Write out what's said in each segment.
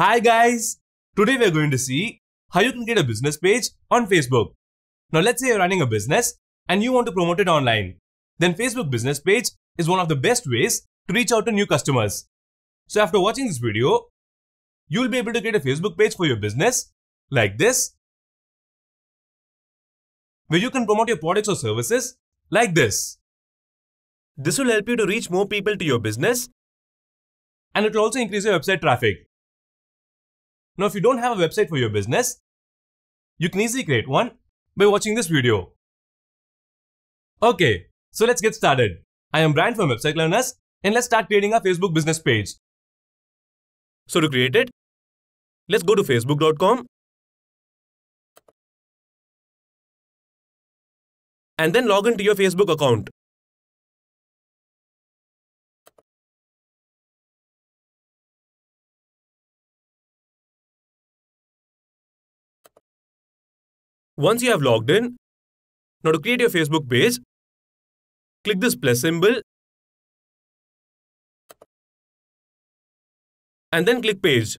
Hi guys! Today we are going to see how you can create a business page on Facebook. Now let's say you're running a business and you want to promote it online. Then Facebook business page is one of the best ways to reach out to new customers. So after watching this video, you'll be able to create a Facebook page for your business like this, where you can promote your products or services like this. This will help you to reach more people to your business, and it will also increase your website traffic. Now, if you don't have a website for your business, you can easily create one by watching this video. Okay, so let's get started. I am Brian from Website Learners, and let's start creating our Facebook business page. So to create it, let's go to facebook.com and then log into your Facebook account. Once you have logged in, now to create your Facebook page, click this plus symbol and then click page.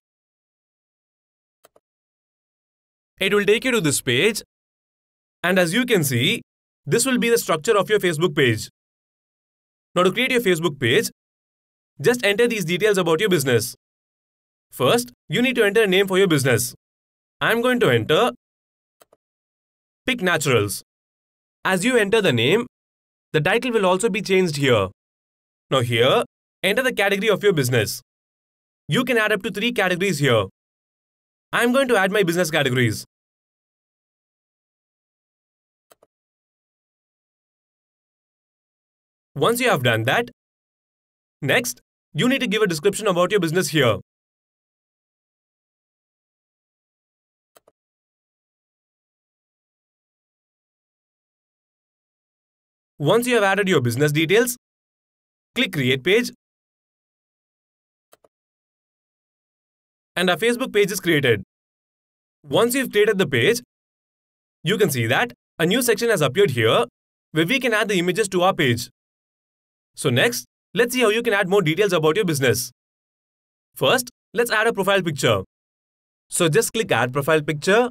It will take you to this page, and as you can see, this will be the structure of your Facebook page. Now to create your Facebook page, just enter these details about your business. First, you need to enter a name for your business. I am going to enter Pick Naturals. As you enter the name, the title will also be changed here. Now here, enter the category of your business. You can add up to 3 categories here. I am going to add my business categories. Once you have done that, next, you need to give a description about your business here. Once you have added your business details, click Create Page, and our Facebook page is created. Once you've created the page, you can see that a new section has appeared here where we can add the images to our page. So next, let's see how you can add more details about your business. First, let's add a profile picture. So just click Add Profile Picture.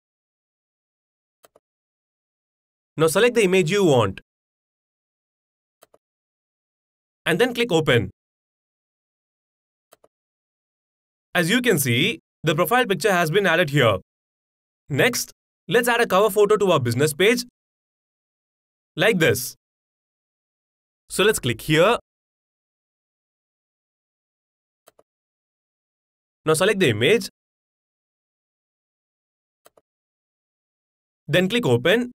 Now select the image you want, and then click Open. As you can see, the profile picture has been added here. Next, let's add a cover photo to our business page, like this. So let's click here. Now select the image. Then click Open.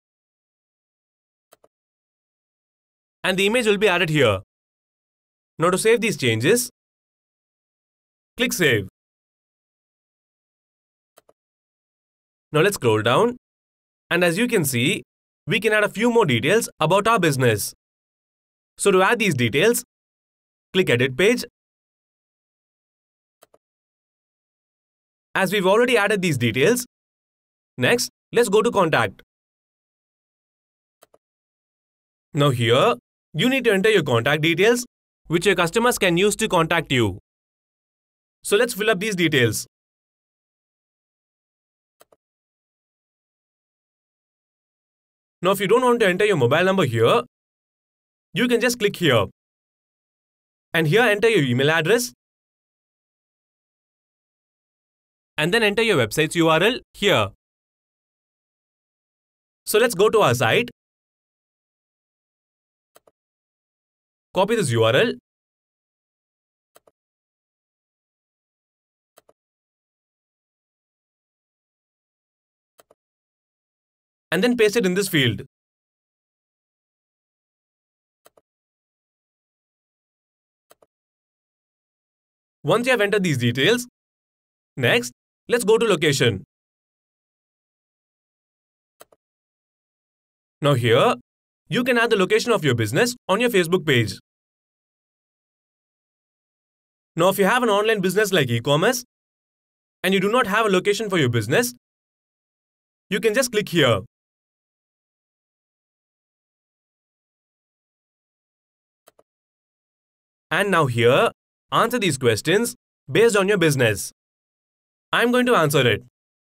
And the image will be added here. Now to save these changes, click Save. Now let's scroll down. And as you can see, we can add a few more details about our business. So to add these details, click Edit Page. As we've already added these details, next, let's go to Contact. Now here, you need to enter your contact details, which your customers can use to contact you. So let's fill up these details. Now if you don't want to enter your mobile number here, you can just click here. And here enter your email address. And then enter your website's URL here. So let's go to our site. Copy this URL. And then paste it in this field. Once you have entered these details, next, let's go to Location. Now here, you can add the location of your business on your Facebook page. Now if you have an online business like e-commerce, and you do not have a location for your business, you can just click here. And now here, answer these questions based on your business. I'm going to answer it.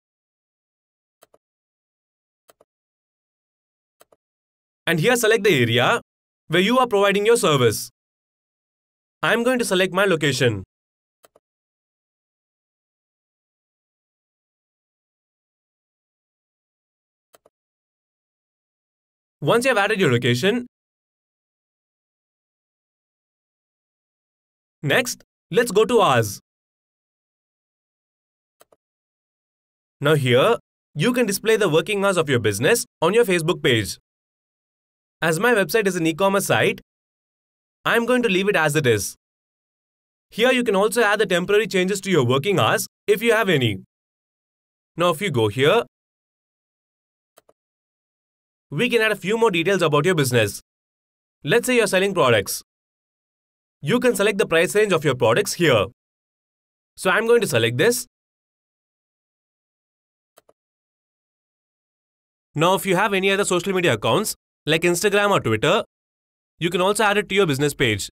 And here select the area where you are providing your service. I'm going to select my location. Once you have added your location, next, let's go to hours. Now here, you can display the working hours of your business on your Facebook page. As my website is an e-commerce site, I'm going to leave it as it is. Here you can also add the temporary changes to your working hours if you have any. Now if you go here, we can add a few more details about your business. Let's say you're selling products. You can select the price range of your products here. So I'm going to select this. Now if you have any other social media accounts like Instagram or Twitter, you can also add it to your business page.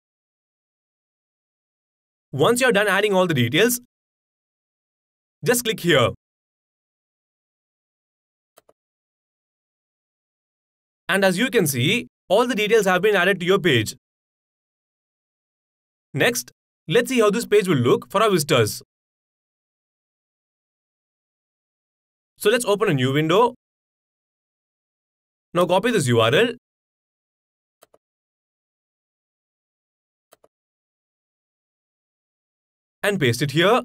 Once you're done adding all the details, just click here. And as you can see, all the details have been added to your page. Next, let's see how this page will look for our visitors. So let's open a new window. Now copy this URL and paste it here.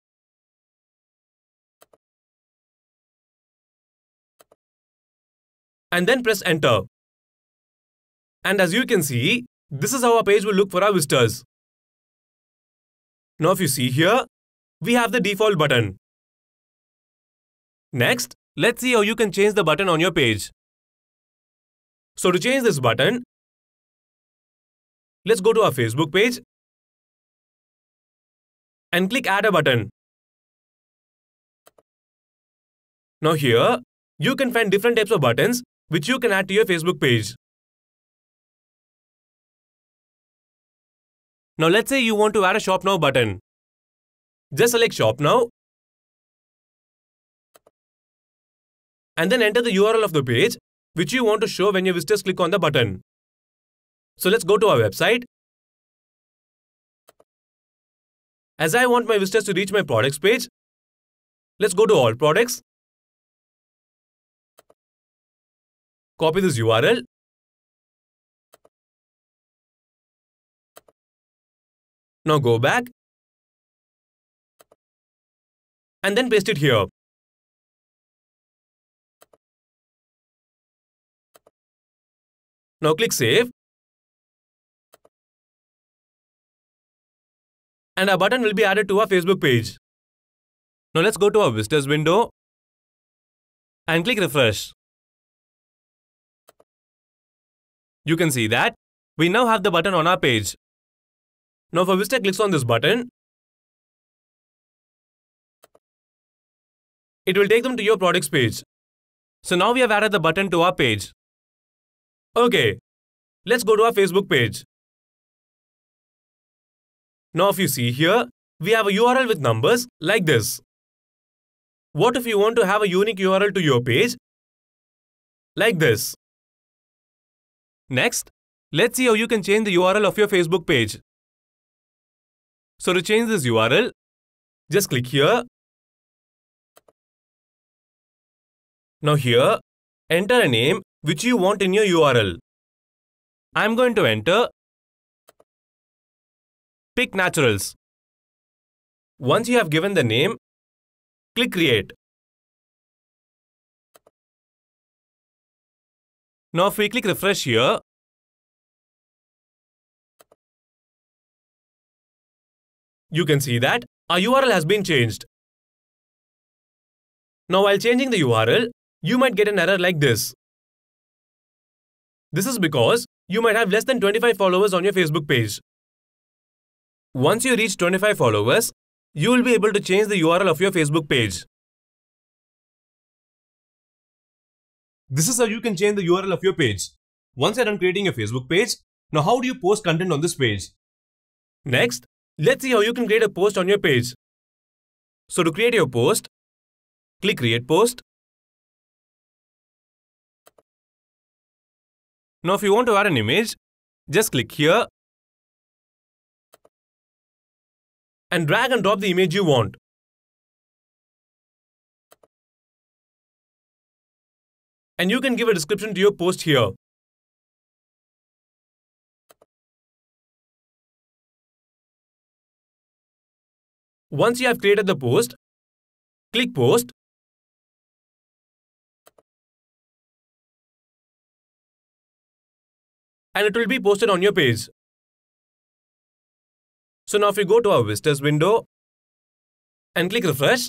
And then press enter. And as you can see, this is how our page will look for our visitors. Now if you see here, we have the default button. Next, let's see how you can change the button on your page. So to change this button, let's go to our Facebook page and click Add a Button. Now here, you can find different types of buttons which you can add to your Facebook page. Now let's say you want to add a Shop Now button. Just select Shop Now and then enter the URL of the page which you want to show when your visitors click on the button. So let's go to our website. As I want my visitors to reach my products page, let's go to All Products. Copy this URL. Now go back and then paste it here. Now click Save. And our button will be added to our Facebook page. Now let's go to our visitors window and click Refresh. You can see that we now have the button on our page. Now if a visitor clicks on this button, it will take them to your products page. So now we have added the button to our page. Okay, let's go to our Facebook page. Now if you see here, we have a URL with numbers like this. What if you want to have a unique URL to your page? Like this. Next, let's see how you can change the URL of your Facebook page. So to change this URL, just click here. Now here, enter a name which you want in your URL. I'm going to enter Pick Naturals. Once you have given the name, click Create. Now if we click Refresh here, you can see that our URL has been changed. Now while changing the URL, you might get an error like this. This is because you might have less than 25 followers on your Facebook page. Once you reach 25 followers, you will be able to change the URL of your Facebook page. This is how you can change the URL of your page. Once you're done creating your Facebook page, now how do you post content on this page? Next, let's see how you can create a post on your page. So to create your post, click Create Post. Now if you want to add an image, just click here and drag and drop the image you want. And you can give a description to your post here. Once you have created the post, click Post. And it will be posted on your page. So now if you go to our visitors window and click Refresh,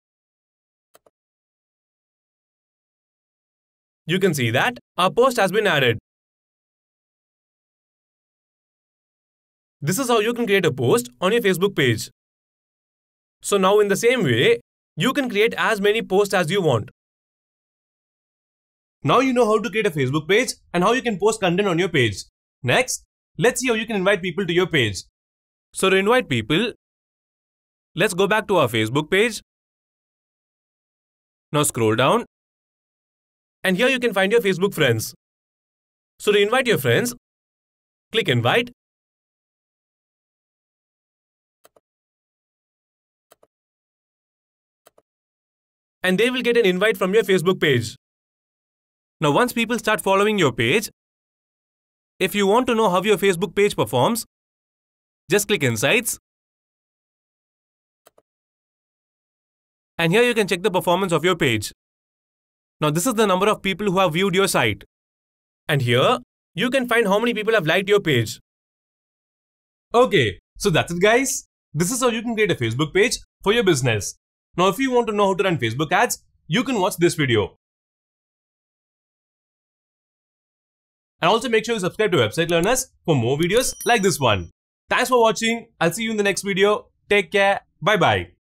you can see that our post has been added. This is how you can create a post on your Facebook page. So now in the same way, you can create as many posts as you want. Now you know how to create a Facebook page and how you can post content on your page. Next, let's see how you can invite people to your page. So to invite people, let's go back to our Facebook page. Now scroll down. And here you can find your Facebook friends. So to invite your friends, click Invite. And they will get an invite from your Facebook page. Now once people start following your page, if you want to know how your Facebook page performs, just click Insights. And here you can check the performance of your page. Now this is the number of people who have viewed your site. And here, you can find how many people have liked your page. Okay, so that's it guys. This is how you can create a Facebook page for your business. Now if you want to know how to run Facebook ads, you can watch this video. And also make sure you subscribe to Website Learners for more videos like this one. Thanks for watching. I'll see you in the next video. Take care. Bye bye.